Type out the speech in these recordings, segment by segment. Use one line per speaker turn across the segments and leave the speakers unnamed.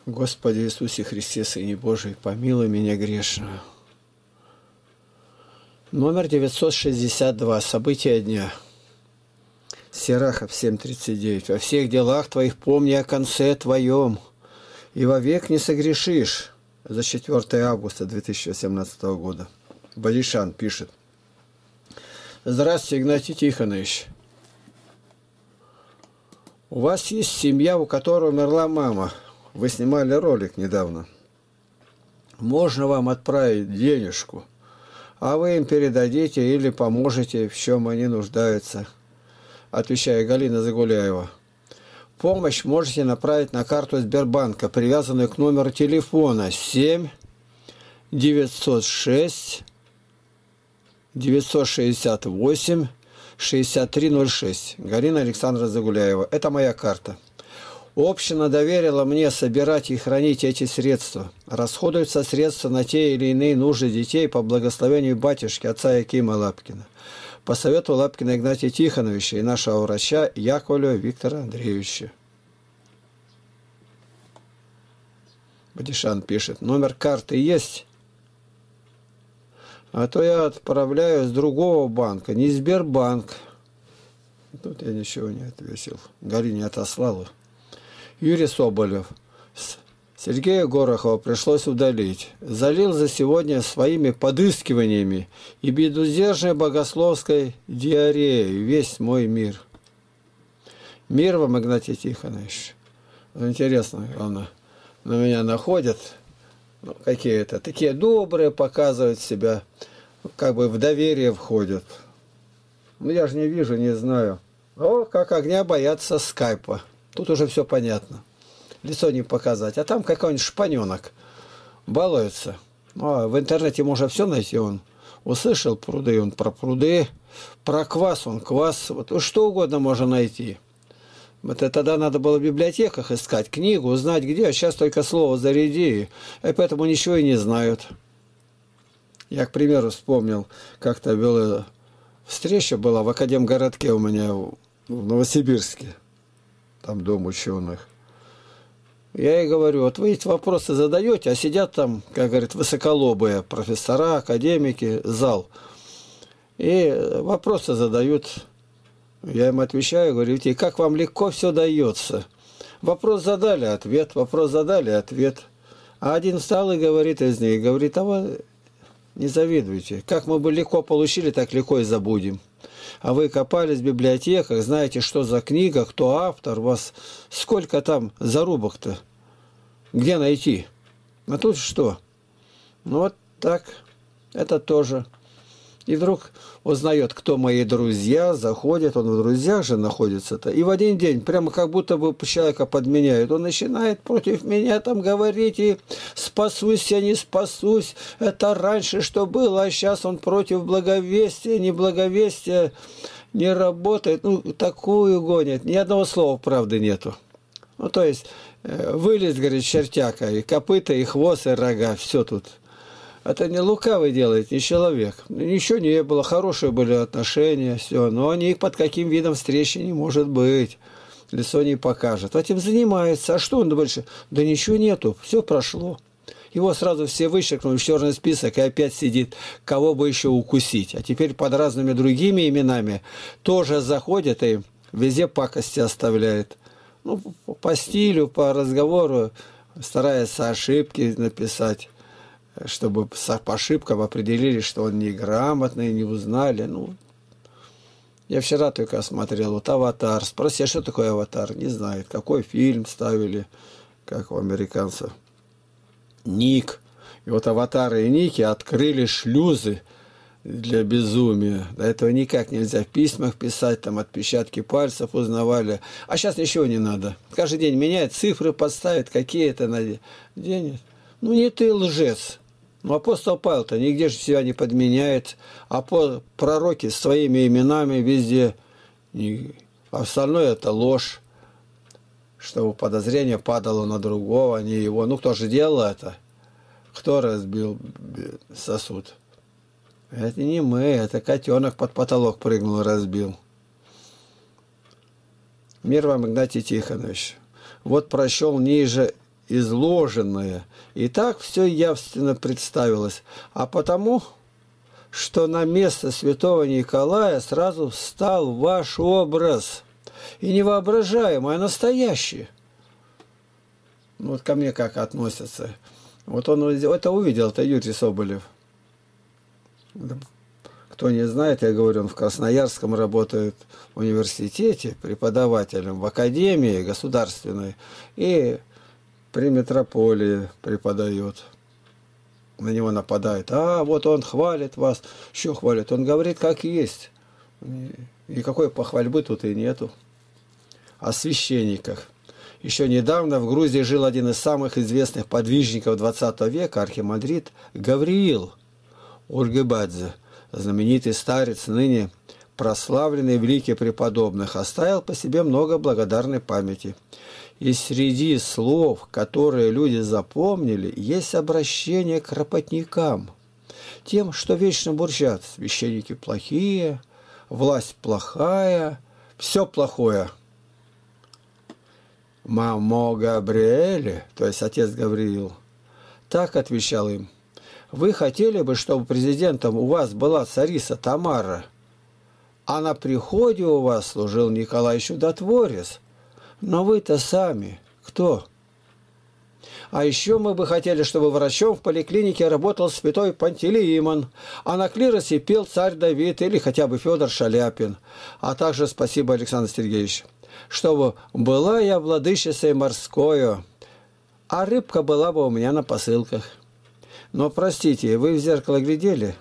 Господи Иисусе Христе, Сыне Божий, помилуй меня грешного. Номер 962. События дня. Сирахов 7:39. Во всех делах твоих помни о конце твоем, и вовек не согрешишь. За 4 августа 2017 года. Бодишан пишет. Здравствуйте, Игнатий Тихонович. У вас есть семья, у которой умерла мама. Вы снимали ролик недавно. Можно вам отправить денежку, а вы им передадите или поможете, в чем они нуждаются. Отвечает Галина Загуляева. Помощь можете направить на карту Сбербанка, привязанную к номеру телефона 7 906 968 6306. Галина Александровна Загуляева. Это моя карта. Община доверила мне собирать и хранить эти средства. Расходуются средства на те или иные нужды детей по благословению батюшки, отца Якима Лапкина. По совету Лапкина Игнатия Тихоновича и нашего врача Яковлева Виктора Андреевича. Бодишан пишет. Номер карты есть? А то я отправляю с другого банка, не Сбербанк. Тут я ничего не ответил. Галине отослала. Юрий Соболев. Сергея Горохова пришлось удалить. Залил за сегодня своими подыскиваниями и безудержной богословской диареей весь мой мир. Мир вам, Игнатий Тихонович. Интересно, главное, на меня находят. Ну, какие-то такие добрые, показывают себя, как бы в доверие входят. Ну, я же не вижу, не знаю. О, как огня боятся скайпа. Тут уже все понятно. Лицо не показать. А там какой-нибудь шпаненок балуется. Ну, в интернете можно все найти. Он услышал пруды, он про пруды. Про квас, он квас. Вот что угодно можно найти. Это тогда надо было в библиотеках искать книгу, узнать где. А сейчас только слово заряди. И поэтому ничего и не знают. Я, к примеру, вспомнил, как-то встреча была в Академгородке у меня в Новосибирске. Там дом ученых. Я ей говорю, вот вы эти вопросы задаете, а сидят там, как говорят, высоколобые профессора, академики, зал. И вопросы задают. Я им отвечаю, говорю, и как вам легко все дается. Вопрос задали, ответ, вопрос задали, ответ. А один встал и говорит из них, говорит, а вы не завидуйте. Как мы бы легко получили, так легко и забудем. А вы копались в библиотеках, знаете, что за книга, кто автор, у вас сколько там зарубок-то, где найти? А тут что? Ну вот так, это тоже. И вдруг узнает, кто мои друзья, заходит, он в друзьях же находится-то. И в один день, прямо как будто бы человека подменяют, он начинает против меня там говорить, и спасусь я, не спасусь, это раньше что было, а сейчас он против благовестия, неблаговестия не работает. Ну, такую гонят, ни одного слова правды нету. Ну, то есть, вылез, говорит, чертяка, и копыта, и хвост, и рога, все тут. Это не лукавый делает, не человек. Ничего не было, хорошие были отношения, все. Но они под каким видом встречи не может быть. Лицо не покажет. Этим занимается. А что он больше? Да ничего нету, все прошло. Его сразу все вычеркнули в черный список и опять сидит, кого бы еще укусить. А теперь под разными другими именами тоже заходит и везде пакости оставляет. Ну, по стилю, по разговору, старается ошибки написать, чтобы по ошибкам определили, что он неграмотный, не узнали. Ну, я вчера только смотрел, вот «Аватар». Спроси, а что такое «Аватар»? Не знает. Какой фильм ставили, как у американцев. Ник. И вот «Аватары» и «Ники» открыли шлюзы для безумия. До этого никак нельзя в письмах писать, там отпечатки пальцев узнавали. А сейчас ничего не надо. Каждый день меняет, цифры подставит, какие-то денег. Ну, не ты лжец. Ну, апостол Павел-то нигде же себя не подменяет. А пророки своими именами везде. А остальное это ложь. Чтобы подозрение падало на другого, а не его. Ну, кто же делал это? Кто разбил сосуд? Это не мы, это котенок под потолок прыгнул и разбил. Мир вам, Игнатий Тихонович. Вот прочел ниже изложенное. И так все явственно представилось. А потому, что на место святого Николая сразу встал ваш образ. И не воображаемый, а настоящий. Вот ко мне как относятся. Вот он это увидел, это Юрий Соболев. Кто не знает, я говорю, он в Красноярском работает в университете преподавателем, в академии государственной и при метрополии преподает. На него нападает. А, вот он хвалит вас. Что хвалит? Он говорит, как есть. Никакой похвальбы тут и нету. О священниках. Еще недавно в Грузии жил один из самых известных подвижников XX века, архимандрит Гавриил Ургыбадзе, знаменитый старец, ныне прославленный великий преподобных, оставил по себе много благодарной памяти. И среди слов, которые люди запомнили, есть обращение к работникам, тем, что вечно бурчат: священники плохие, власть плохая, все плохое. «Мамо Габриэле», то есть отец Гавриил, так отвечал им: «Вы хотели бы, чтобы президентом у вас была царица Тамара, а на приходе у вас служил Николай Чудотворец? Но вы-то сами кто? А еще мы бы хотели, чтобы врачом в поликлинике работал святой Пантелеимон, а на клиросе пел царь Давид или хотя бы Федор Шаляпин. А также спасибо, Александр Сергеевич, чтобы была я владычицей морскою, а рыбка была бы у меня на посылках. Но, простите, вы в зеркало глядели,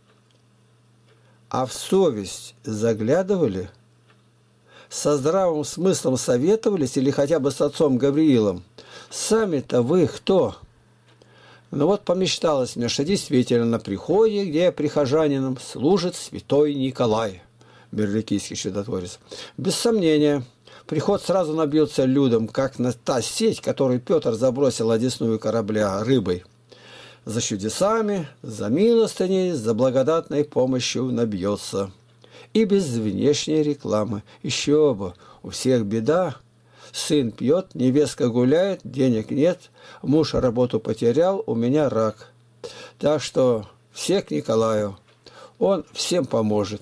а в совесть заглядывали? Со здравым смыслом советовались или хотя бы с отцом Гавриилом? Сами-то вы кто?» Ну вот помечталось мне, что действительно на приходе, где прихожанином служит святой Николай, Берликийский чудотворец. Без сомнения, приход сразу набьется людям, как на та сеть, которую Петр забросил одесную корабля рыбой. За чудесами, за милостыней, за благодатной помощью набьется. И без внешней рекламы. Еще бы, у всех беда. Сын пьет, невестка гуляет, денег нет, муж работу потерял, у меня рак. Так что все к Николаю. Он всем поможет.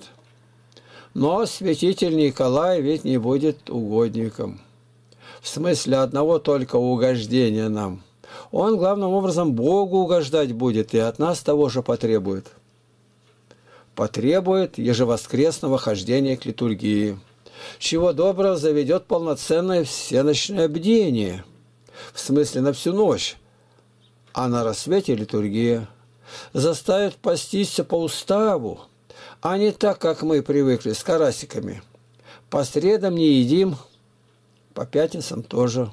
Но святитель Николай ведь не будет угодником. В смысле одного только угождения нам. Он главным образом Богу угождать будет и от нас того же потребует. Потребует ежевоскресного хождения к литургии. Чего доброго заведет полноценное всеночное бдение. В смысле на всю ночь. А на рассвете литургия. Заставит поститься по уставу, а не так, как мы привыкли, с карасиками. По средам не едим, по пятницам тоже.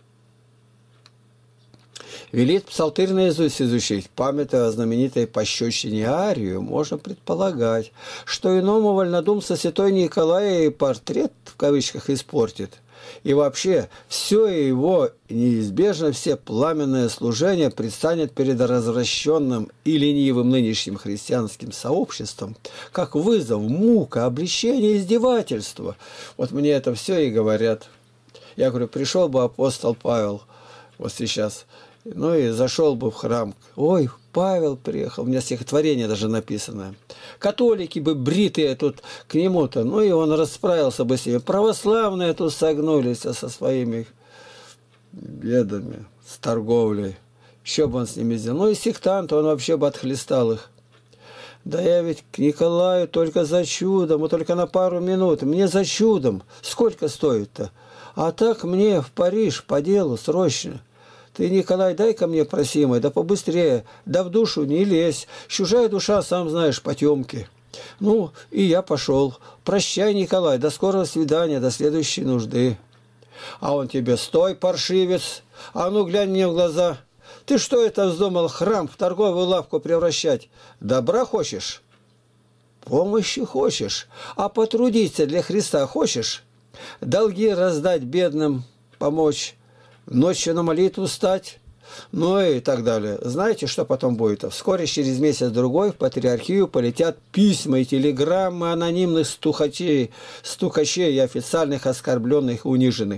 Велит псалтырь наизусть изучить, памятуя о знаменитой пощечине Арию, можно предполагать, что иному вольнодумца святой Николая и портрет, в кавычках, испортит. И вообще, все его, неизбежно все пламенное служение предстанет перед развращенным и ленивым нынешним христианским сообществом, как вызов, мука, обличение, издевательство. Вот мне это все и говорят. Я говорю, пришел бы апостол Павел вот сейчас, ну и зашел бы в храм. Ой, Павел приехал, у меня стихотворение даже написано. Католики бы бритые тут к нему-то, ну и он расправился бы с ними. Православные тут согнулись со своими бедами, с торговлей. Что бы он с ними сделал? Ну и сектант, он вообще бы отхлестал их. Да я ведь к Николаю только за чудом, и только на пару минут. Мне за чудом. Сколько стоит-то? А так мне в Париж по делу срочно. Ты, Николай, дай-ка мне просимое, да побыстрее, да в душу не лезь. Чужая душа, сам знаешь, потемки. Ну, и я пошел. Прощай, Николай, до скорого свидания, до следующей нужды. А он тебе, стой, паршивец, а ну глянь мне в глаза. Ты что это вздумал храм в торговую лавку превращать? Добра хочешь? Помощи хочешь? А потрудиться для Христа хочешь? Долги раздать бедным, помочь? Ночью на молитву встать, ну и так далее. Знаете, что потом будет? Вскоре, через месяц-другой, в патриархию полетят письма и телеграммы анонимных стукачей и официальных оскорбленных, униженных.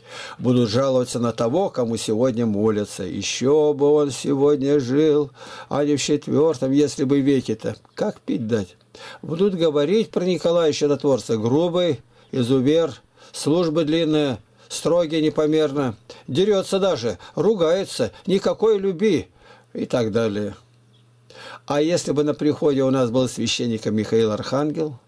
Будут жаловаться на того, кому сегодня молятся. Еще бы он сегодня жил, а не в IV, если бы веке-то. Как пить дать? Будут говорить про Николая Чудотворца. Грубый, изувер, служба длинная, строгий непомерно. Дерется даже, ругается, никакой любви и так далее. А если бы на приходе у нас был священником Михаил Архангел,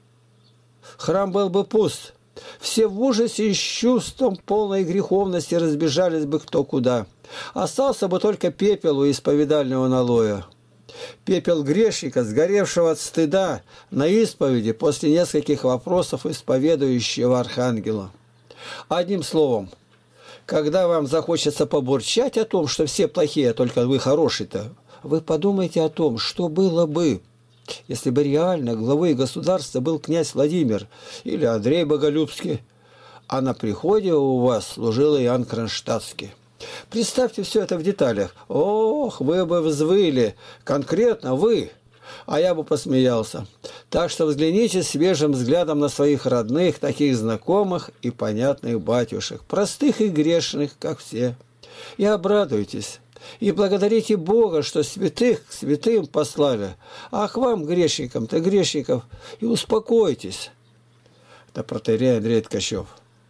храм был бы пуст. Все в ужасе и с чувством полной греховности разбежались бы кто куда. Остался бы только пепел у исповедального налоя. Пепел грешника, сгоревшего от стыда на исповеди после нескольких вопросов исповедующего архангела. Одним словом, когда вам захочется побурчать о том, что все плохие, а только вы хороший-то, вы подумайте о том, что было бы, если бы реально главой государства был князь Владимир или Андрей Боголюбский, а на приходе у вас служил Иоанн Кронштадтский. Представьте все это в деталях. Ох, вы бы взвыли, конкретно вы, а я бы посмеялся. Так что взгляните свежим взглядом на своих родных, таких знакомых и понятных батюшек, простых и грешных, как все, и обрадуйтесь. И благодарите Бога, что святых к святым послали, а к вам, грешникам-то грешников, и успокойтесь. Это протоиерей Андрей Ткачев.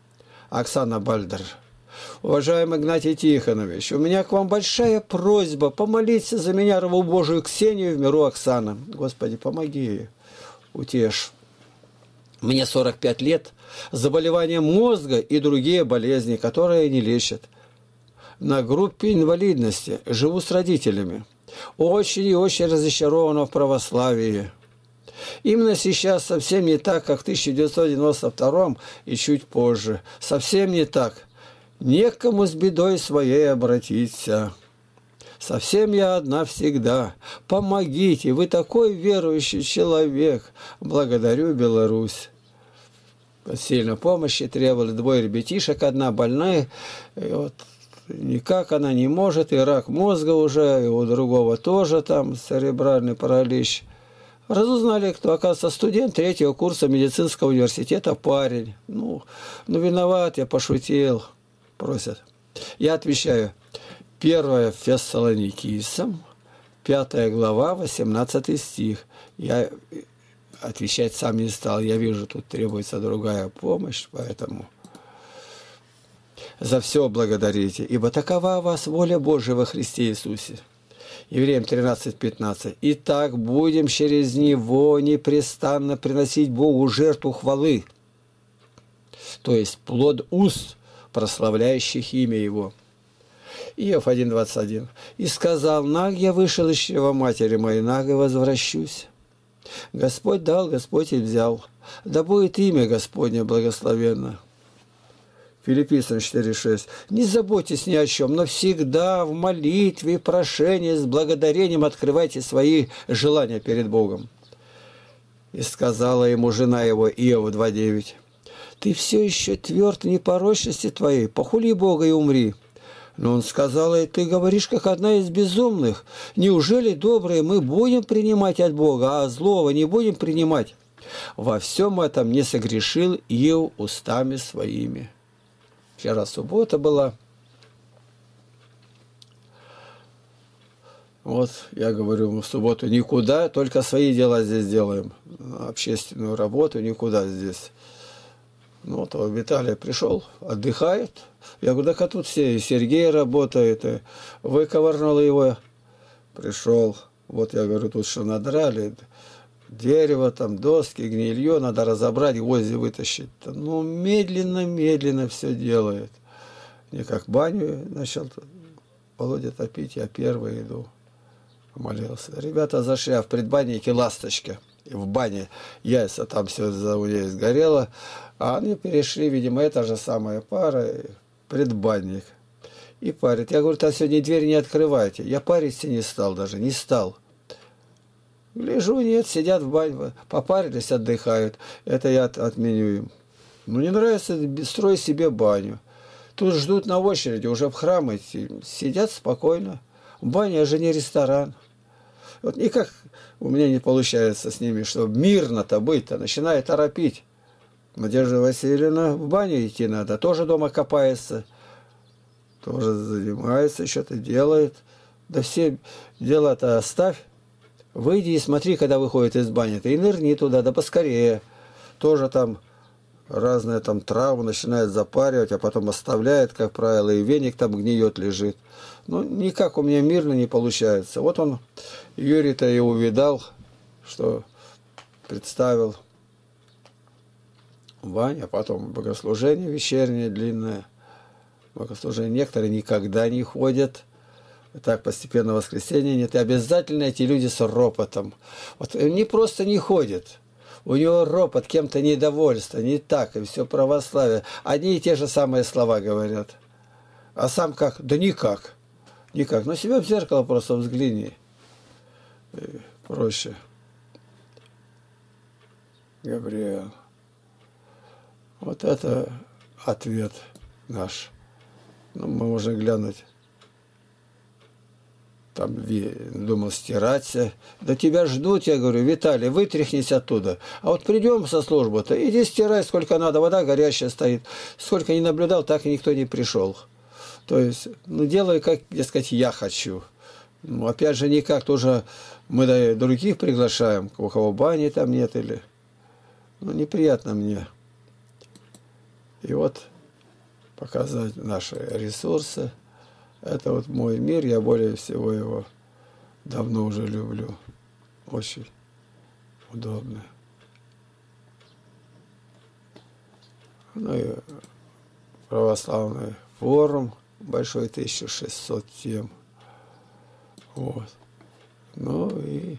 Оксана Бальдер. Уважаемый Игнатий Тихонович, у меня к вам большая просьба помолиться за меня, рабу Божию Ксению, в миру Оксана. Господи, помоги ей, утешь. Мне 45 лет, заболевание мозга и другие болезни, которые не лечат. На группе инвалидности, живу с родителями. Очень и очень разочарована в православии. Именно сейчас совсем не так, как в 1992 и чуть позже. Совсем не так. Некому с бедой своей обратиться. Совсем я одна всегда. Помогите, вы такой верующий человек. Благодарю, Беларусь. Сильно помощи требовали. 2 ребятишек, 1 больная. И вот никак она не может, и рак мозга уже, и у другого тоже там церебральный паралич. Разузнали, кто, оказывается, студент 3-го курса медицинского университета, парень. Ну, виноват, я пошутил, просят. Я отвечаю, 1 Фессалоникийцам, 5 глава, 18 стих. Я отвечать сам не стал, я вижу, тут требуется другая помощь, поэтому... За все благодарите, ибо такова у вас воля Божия во Христе Иисусе. Евреям 13:15. Итак, будем через Него непрестанно приносить Богу жертву хвалы, то есть плод уст, прославляющих имя Его. Иов 1:21. И сказал, наг я вышел из чрева матери моей, наг и возвращусь. Господь дал, Господь и взял. Да будет имя Господне благословенно. Филиппийцам 4:6. Не заботьтесь ни о чем, но всегда в молитве и прошении с благодарением открывайте свои желания перед Богом. И сказала ему жена его, Иова 2:9. Ты все еще тверд в непорочности твоей, похули Бога и умри. Но он сказал ей, ты говоришь, как одна из безумных. Неужели доброе мы будем принимать от Бога, а злого не будем принимать? Во всем этом не согрешил Иов устами своими. Вчера суббота была. Вот, я говорю, в субботу никуда, только свои дела здесь делаем. Общественную работу никуда здесь. Ну, вот Виталий пришел, отдыхает. Я говорю, так а тут все, и Сергей работает, и выковырнул его. Пришел. Вот я говорю, тут что надрали, дерево, там, доски, гнилье, надо разобрать, гвозди вытащить. Ну, медленно все делает. Не как баню начал Володя топить, я первый иду. Молился. Ребята зашли, а в предбаннике ласточка. И в бане яйца, там все у нее сгорело. А они перешли, видимо, эта же самая пара, предбанник. И парит. Я говорю, там сегодня дверь не открывайте. Я париться не стал даже, не стал. Гляжу, нет, сидят в бане, попарились, отдыхают. Это я отменю им. Ну, не нравится, строй себе баню. Тут ждут на очереди, уже в храм идти. Сидят спокойно. Баня же не ресторан. Вот никак у меня не получается с ними, чтобы мирно-то быть-то. Начинаю торопить. Надежда Васильевна в баню идти надо, тоже дома копается, тоже занимается, что-то делает. Да все дела-то оставь, выйди и смотри, когда выходит из бани, ты и нырни туда, да поскорее. Тоже там разные там травмы начинает запаривать, а потом оставляет, как правило, и веник там гниет, лежит. Ну, никак у меня мирно не получается. Вот он, Юрий-то и увидал, что представил Ваня, потом богослужение вечернее, длинное. Богослужение некоторые никогда не ходят. Так постепенно воскресенье нет. И обязательно эти люди с ропотом. Вот они просто не ходят. У него ропот, кем-то недовольство, не так, и все православие. Одни и те же самые слова говорят. А сам как? Да никак. Никак. Но себя в зеркало просто взгляни. И проще. Габриэл. Вот это ответ наш. Ну, мы можем глянуть. Там думал стираться. Да тебя ждут, я говорю, Виталий, вытряхнись оттуда. А вот придем со службы-то, иди стирай сколько надо, вода горящая стоит. Сколько не наблюдал, так и никто не пришел. То есть, ну, делай, как, дескать, я хочу. Ну, опять же, никак тоже мы да, других приглашаем, у кого бани там нет или... Ну, неприятно мне. И вот показать наши ресурсы. Это вот мой мир, я более всего его давно уже люблю. Очень удобно. Ну и православный форум, большой 1600 тем. Вот. Ну и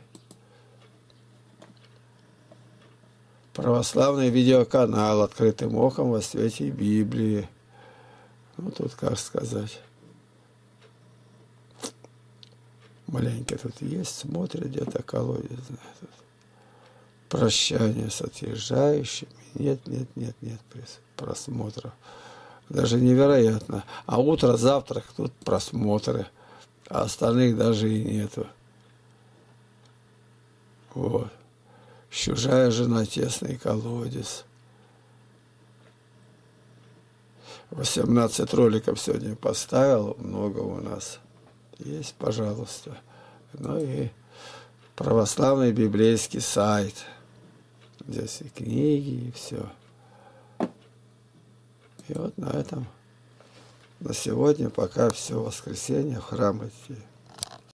православный видеоканал «Открытым оком во свете Библии». Ну тут как сказать. Маленько тут есть, смотрят где-то колодец. Прощание с отъезжающими. Нет просмотров. Даже невероятно. А утро, завтрак, тут просмотры. А остальных даже и нету. Вот. Чужая жена, тесный колодец. 18 роликов сегодня поставил. Много у нас. Есть, пожалуйста. Ну и православный библейский сайт. Здесь и книги, и все. И вот на этом на сегодня пока все, воскресенье в храм идти.